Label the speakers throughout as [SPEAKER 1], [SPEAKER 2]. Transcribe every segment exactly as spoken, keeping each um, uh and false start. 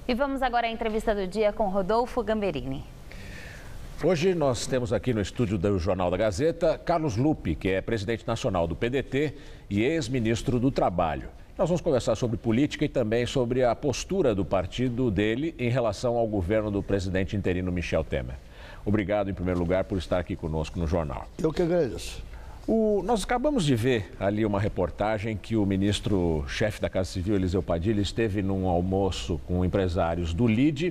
[SPEAKER 1] E vamos agora à entrevista do dia com Rodolfo Gamberini.
[SPEAKER 2] Hoje nós temos aqui no estúdio do Jornal da Gazeta Carlos Lupe, que é presidente nacional do P D T e ex-ministro do Trabalho. Nós vamos conversar sobre política e também sobre a postura do partido dele em relação ao governo do presidente interino Michel Temer. Obrigado, em primeiro lugar, por estar aqui conosco no jornal.
[SPEAKER 3] Eu que agradeço.
[SPEAKER 2] O, nós acabamos de ver ali uma reportagem que o ministro-chefe da Casa Civil, Eliseu Padilha, esteve num almoço com empresários do Lide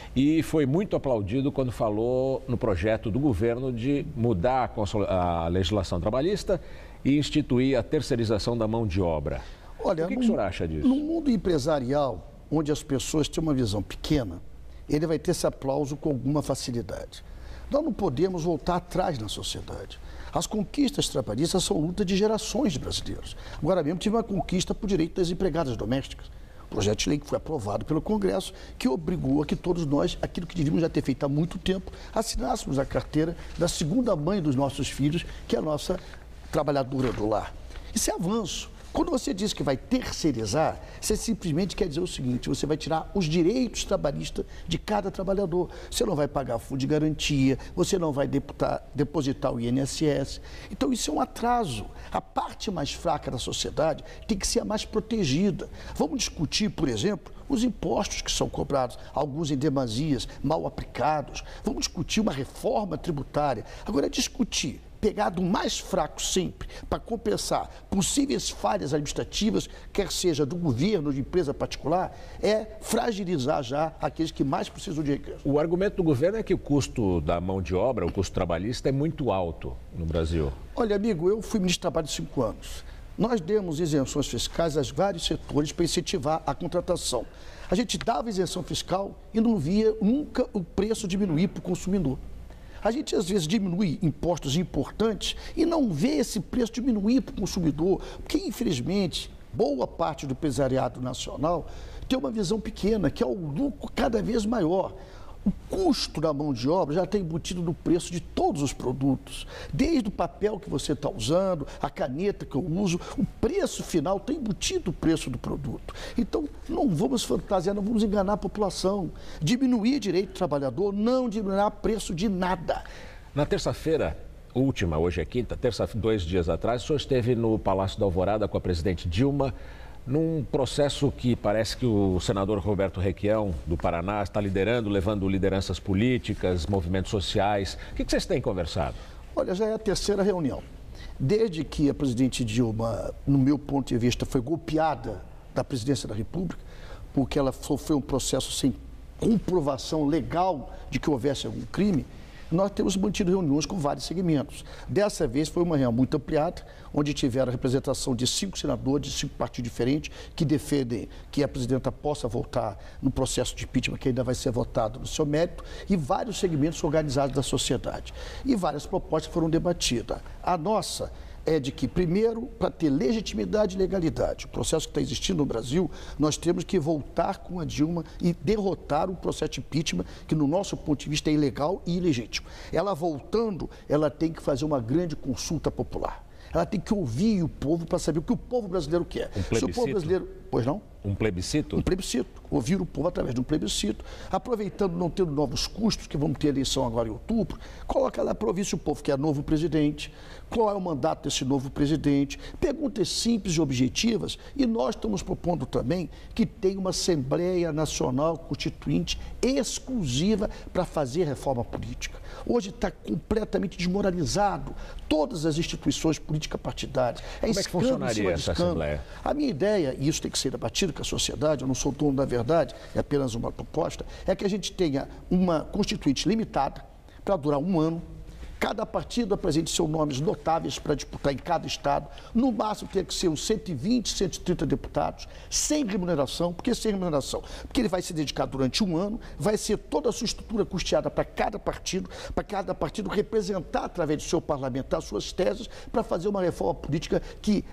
[SPEAKER 2] e foi muito aplaudido quando falou no projeto do governo de mudar a, a legislação trabalhista e instituir a terceirização da mão de obra.
[SPEAKER 3] Olha,
[SPEAKER 2] o que,
[SPEAKER 3] no,
[SPEAKER 2] que o senhor acha disso?
[SPEAKER 3] No mundo empresarial, onde as pessoas têm uma visão pequena, ele vai ter esse aplauso com alguma facilidade. Nós não podemos voltar atrás na sociedade. As conquistas trabalhistas são luta de gerações de brasileiros. Agora mesmo tive uma conquista por direito das empregadas domésticas. Projeto de lei que foi aprovado pelo Congresso, que obrigou a que todos nós, aquilo que devíamos já ter feito há muito tempo, assinássemos a carteira da segunda mãe dos nossos filhos, que é a nossa trabalhadora do lar. Isso é avanço. Quando você diz que vai terceirizar, você simplesmente quer dizer o seguinte: você vai tirar os direitos trabalhistas de cada trabalhador. Você não vai pagar fundo de garantia, você não vai deputar, depositar o I N S S. Então isso é um atraso. A parte mais fraca da sociedade tem que ser a mais protegida. Vamos discutir, por exemplo, os impostos que são cobrados, alguns em demasias, mal aplicados. Vamos discutir uma reforma tributária. Agora, discutir pegar do mais fraco sempre para compensar possíveis falhas administrativas, quer seja do governo ou de empresa particular, é fragilizar já aqueles que mais precisam de recursos.
[SPEAKER 2] O argumento do governo é que o custo da mão de obra, o custo trabalhista, é muito alto no Brasil.
[SPEAKER 3] Olha, amigo, eu fui ministro de Trabalho de cinco anos. Nós demos isenções fiscais a vários setores para incentivar a contratação. A gente dava isenção fiscal e não via nunca o preço diminuir para o consumidor. A gente, às vezes, diminui impostos importantes e não vê esse preço diminuir para o consumidor, porque, infelizmente, boa parte do empresariado nacional tem uma visão pequena, que é o lucro cada vez maior. O custo da mão de obra já está embutido no preço de todos os produtos. Desde o papel que você está usando, a caneta que eu uso, o preço final está embutido no preço do produto. Então, não vamos fantasiar, não vamos enganar a população. Diminuir direito do trabalhador, não diminuir preço de nada.
[SPEAKER 2] Na terça-feira última, hoje é quinta, terça, dois dias atrás, o senhor esteve no Palácio da Alvorada com a presidente Dilma, num processo que parece que o senador Roberto Requião, do Paraná, está liderando, levando lideranças políticas, movimentos sociais. O que vocês têm conversado?
[SPEAKER 3] Olha, já é a terceira reunião. Desde que a presidente Dilma, no meu ponto de vista, foi golpeada da presidência da República, porque ela foi um processo sem comprovação legal de que houvesse algum crime, nós temos mantido reuniões com vários segmentos. Dessa vez foi uma reunião muito ampliada, onde tiveram a representação de cinco senadores de cinco partidos diferentes que defendem que a presidenta possa voltar no processo de impeachment que ainda vai ser votado no seu mérito, e vários segmentos organizados da sociedade. E várias propostas foram debatidas. A nossa é de que, primeiro, para ter legitimidade e legalidade, o processo que está existindo no Brasil, nós temos que voltar com a Dilma e derrotar o processo de impeachment, que, no nosso ponto de vista, é ilegal e ilegítimo. Ela voltando, ela tem que fazer uma grande consulta popular. Ela tem que ouvir o povo para saber o que o povo brasileiro quer.
[SPEAKER 2] Um plebiscito?
[SPEAKER 3] Se o povo brasileiro... Pois não?
[SPEAKER 2] Um plebiscito?
[SPEAKER 3] Um plebiscito. Ouvir o povo através de um plebiscito. Aproveitando, não tendo novos custos, que vamos ter eleição agora em outubro, coloca lá para ouvir se o povo quer novo presidente, qual é o mandato desse novo presidente. Perguntas simples e objetivas. E nós estamos propondo também que tenha uma Assembleia Nacional Constituinte exclusiva para fazer reforma política. Hoje está completamente desmoralizado todas as instituições políticas partidárias.
[SPEAKER 2] É Como é que funcionaria essa Assembleia?
[SPEAKER 3] A minha ideia, e isso tem que ser debatido com a sociedade, eu não sou dono da verdade, é apenas uma proposta, é que a gente tenha uma constituinte limitada para durar um ano. Cada partido apresente seus nomes notáveis para disputar em cada estado. No máximo, tem que ser uns cento e vinte, cento e trinta deputados, sem remuneração. Por que sem remuneração? Porque ele vai se dedicar durante um ano, vai ser toda a sua estrutura custeada para cada partido, para cada partido representar, através do seu parlamentar, suas teses, para fazer uma reforma política que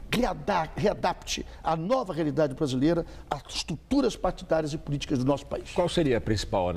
[SPEAKER 3] readapte a nova realidade brasileira às estruturas partidárias e políticas do nosso país.
[SPEAKER 2] Qual seria a principal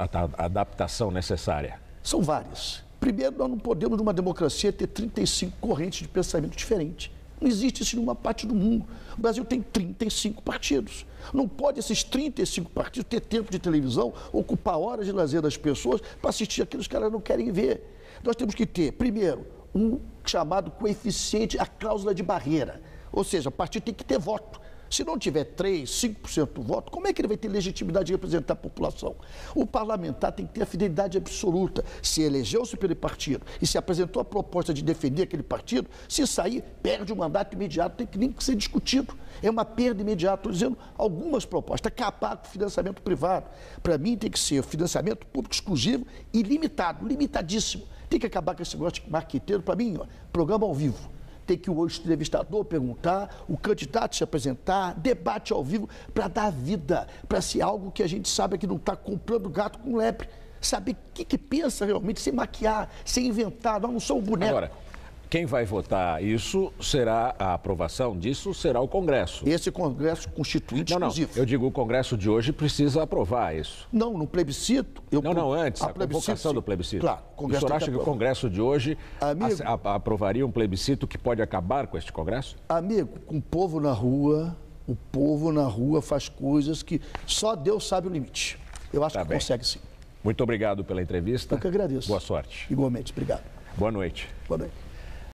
[SPEAKER 2] adaptação necessária?
[SPEAKER 3] São várias. Primeiro, nós não podemos, numa democracia, ter trinta e cinco correntes de pensamento diferentes. Não existe isso em nenhuma parte do mundo. O Brasil tem trinta e cinco partidos. Não pode esses trinta e cinco partidos ter tempo de televisão, ocupar horas de lazer das pessoas para assistir aquilo que os caras não querem ver. Nós temos que ter, primeiro, um chamado coeficiente, a cláusula de barreira. Ou seja, o partido tem que ter voto. Se não tiver três, cinco por cento do voto, como é que ele vai ter legitimidade de representar a população? O parlamentar tem que ter a fidelidade absoluta. Se elegeu-se pelo partido e se apresentou a proposta de defender aquele partido, se sair, perde o mandato imediato, tem que nem que ser discutido. É uma perda imediata. Estou dizendo algumas propostas. Acabar com o financiamento privado. Para mim tem que ser financiamento público exclusivo e limitado, limitadíssimo. Tem que acabar com esse negócio de marqueteiro. Para mim, ó, programa ao vivo. Tem que o entrevistador perguntar, o candidato se apresentar, debate ao vivo, para dar vida, para ser algo que a gente sabe que não está comprando gato com lebre. Saber o que, que pensa realmente, sem maquiar, sem inventar, nós não somos bonecos.
[SPEAKER 2] Agora, quem vai votar isso será, a aprovação disso será o Congresso.
[SPEAKER 3] Esse Congresso Constituinte
[SPEAKER 2] não, não,
[SPEAKER 3] exclusivo.
[SPEAKER 2] Eu digo, o Congresso de hoje precisa aprovar isso.
[SPEAKER 3] Não, no plebiscito... Eu,
[SPEAKER 2] não, não, antes, a, a
[SPEAKER 3] convocação
[SPEAKER 2] do plebiscito.
[SPEAKER 3] Claro.
[SPEAKER 2] O, o senhor acha que o Congresso de hoje
[SPEAKER 3] Amigo,
[SPEAKER 2] a, a, aprovaria um plebiscito que pode acabar com este Congresso?
[SPEAKER 3] Amigo, com o povo na rua, o povo na rua faz coisas que só Deus sabe o limite. Eu acho
[SPEAKER 2] tá
[SPEAKER 3] que
[SPEAKER 2] bem.
[SPEAKER 3] consegue sim.
[SPEAKER 2] Muito obrigado pela entrevista.
[SPEAKER 3] Eu que agradeço.
[SPEAKER 2] Boa sorte.
[SPEAKER 3] Igualmente, obrigado.
[SPEAKER 2] Boa noite.
[SPEAKER 3] Boa noite.